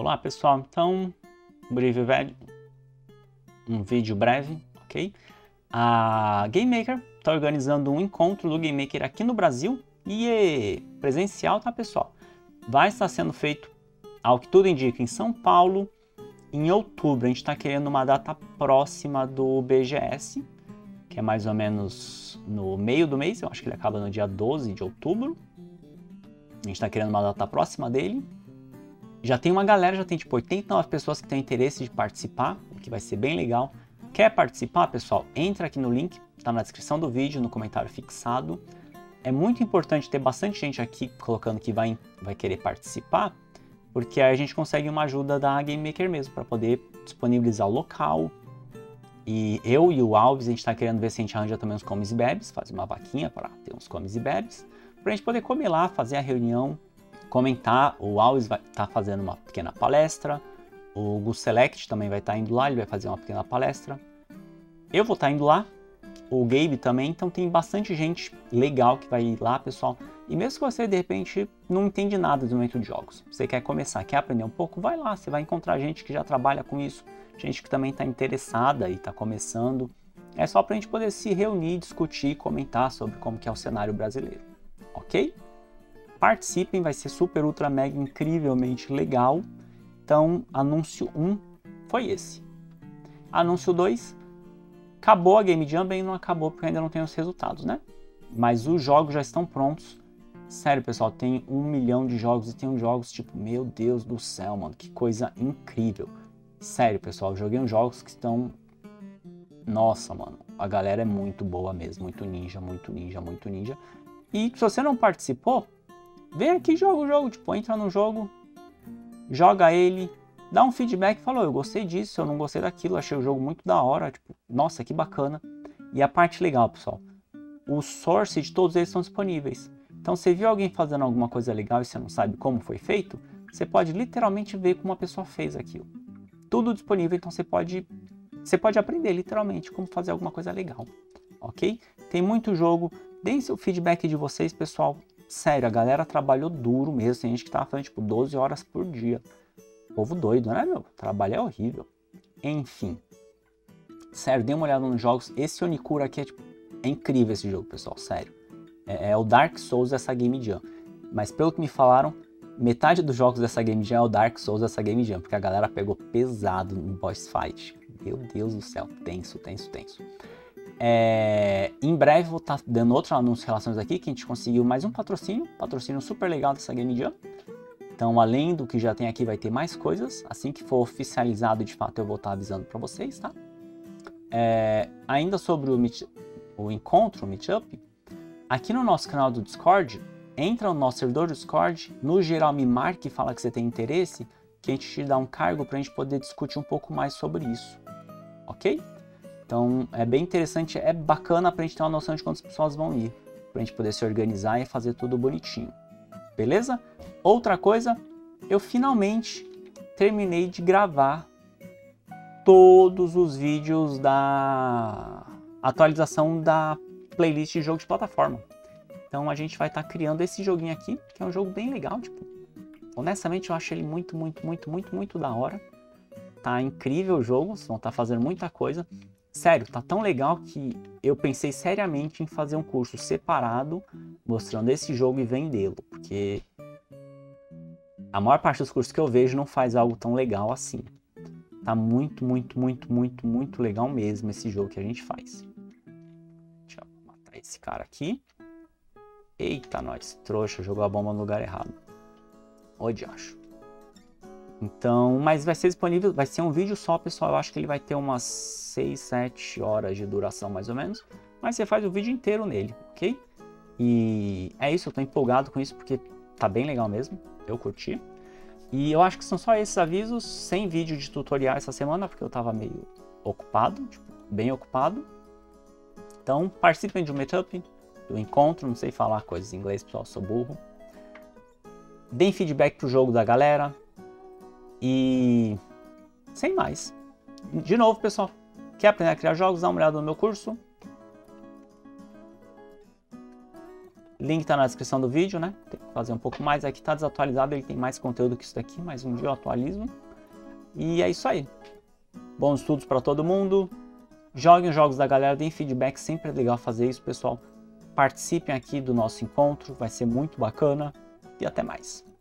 Olá pessoal, então um vídeo breve, ok? A Game Maker está organizando um encontro do Game Maker aqui no Brasil e presencial, tá pessoal? Vai estar sendo feito, ao que tudo indica, em São Paulo, em outubro. A gente está querendo uma data próxima do BGS, que é mais ou menos no meio do mês, eu acho que ele acaba no dia 12 de outubro. A gente está querendo uma data próxima dele. Já tem uma galera, já tem tipo 89 pessoas que têm interesse de participar, o que vai ser bem legal. Quer participar, pessoal? Entra aqui no link, está na descrição do vídeo, no comentário fixado. É muito importante ter bastante gente aqui colocando que vai querer participar, porque aí a gente consegue uma ajuda da Game Maker mesmo, para poder disponibilizar o local. E eu e o Alves, a gente está querendo ver se a gente arranja também uns comes e bebes, fazer uma vaquinha para ter uns comes e bebes, para a gente poder comer lá, fazer a reunião, comentar. O Alves vai estar fazendo uma pequena palestra, o Gus Select também vai estar indo lá, ele vai fazer uma pequena palestra. Eu vou estar indo lá, o Gabe também, então tem bastante gente legal que vai ir lá, pessoal. E mesmo se você, de repente, não entende nada do desenvolvimento de jogos, você quer começar, quer aprender um pouco, vai lá, você vai encontrar gente que já trabalha com isso, gente que também está interessada e está começando. É só para a gente poder se reunir, discutir, comentar sobre como que é o cenário brasileiro, ok? Participem, vai ser super, ultra, mega, incrivelmente legal. Então, anúncio 1 foi esse. Anúncio 2, acabou a Game Jam, bem, não acabou porque ainda não tem os resultados, né? Mas os jogos já estão prontos. Sério, pessoal, tem 1 milhão de jogos e tem uns jogos tipo, meu Deus do céu, mano, que coisa incrível. Sério, pessoal, eu joguei uns jogos que estão... Nossa, mano, a galera é muito boa mesmo, muito ninja, muito ninja, muito ninja. E se você não participou, vem aqui e joga o jogo, tipo, entra no jogo, joga ele, dá um feedback e fala, eu gostei disso, eu não gostei daquilo, achei o jogo muito da hora, tipo, nossa, que bacana. E a parte legal, pessoal, os source de todos eles são disponíveis. Então, se você viu alguém fazendo alguma coisa legal e você não sabe como foi feito, você pode literalmente ver como a pessoa fez aquilo. Tudo disponível, então você pode aprender literalmente como fazer alguma coisa legal, ok? Tem muito jogo, deem seu feedback de vocês, pessoal. Sério, a galera trabalhou duro mesmo, tem gente que tava fazendo tipo 12 horas por dia. Povo doido, né, meu? O trabalho é horrível. Enfim. Sério, dê uma olhada nos jogos. Esse Onikura aqui é incrível esse jogo, pessoal, sério. É o Dark Souls dessa Game Jam. Mas pelo que me falaram, metade dos jogos dessa Game Jam é o Dark Souls dessa Game Jam, porque a galera pegou pesado no boss fight. Meu Deus do céu, tenso, tenso, tenso. Em breve vou estar dando outro anúncio em relação a isso aqui, que a gente conseguiu mais um patrocínio super legal dessa Game Jam. Então, além do que já tem aqui, vai ter mais coisas. Assim que for oficializado, de fato, eu vou estar avisando para vocês, tá? Ainda sobre o encontro, o Meetup, aqui no nosso canal do Discord, entra no nosso servidor do Discord, no geral me marque e fala que você tem interesse, que a gente te dá um cargo para a gente poder discutir um pouco mais sobre isso, ok? Então é bem interessante, é bacana para a gente ter uma noção de quantas pessoas vão ir, para a gente poder se organizar e fazer tudo bonitinho, beleza? Outra coisa, eu finalmente terminei de gravar todos os vídeos da atualização da playlist de jogo de plataforma. Então a gente vai estar criando esse joguinho aqui, que é um jogo bem legal, tipo, honestamente eu acho ele muito, muito, muito, muito, muito da hora. Tá incrível o jogo, vocês vão estar fazendo muita coisa. Sério, tá tão legal que eu pensei seriamente em fazer um curso separado mostrando esse jogo e vendê-lo, porque a maior parte dos cursos que eu vejo não faz algo tão legal assim. Tá muito, muito, muito, muito, muito legal mesmo esse jogo que a gente faz. Deixa eu matar esse cara aqui. Eita, nós, trouxa, jogou a bomba no lugar errado. Ô, diacho. Então, mas vai ser disponível, vai ser um vídeo só, pessoal. Eu acho que ele vai ter umas 6, 7 horas de duração, mais ou menos. Mas você faz o vídeo inteiro nele, ok? E é isso, eu tô empolgado com isso, porque tá bem legal mesmo. Eu curti. E eu acho que são só esses avisos, sem vídeo de tutorial essa semana, porque eu tava meio ocupado, tipo, bem ocupado. Então, participem de um meetup, do encontro, não sei falar coisas em inglês, pessoal, sou burro. Deem feedback pro jogo da galera. E sem mais. De novo, pessoal, quer aprender a criar jogos? Dá uma olhada no meu curso. Link tá na descrição do vídeo, né? Tem que fazer um pouco mais. Aqui tá desatualizado, ele tem mais conteúdo que isso daqui, mas um dia eu atualizo. E é isso aí. Bons estudos para todo mundo. Joguem os jogos da galera, deem feedback, sempre é legal fazer isso, pessoal. Participem aqui do nosso encontro, vai ser muito bacana. E até mais.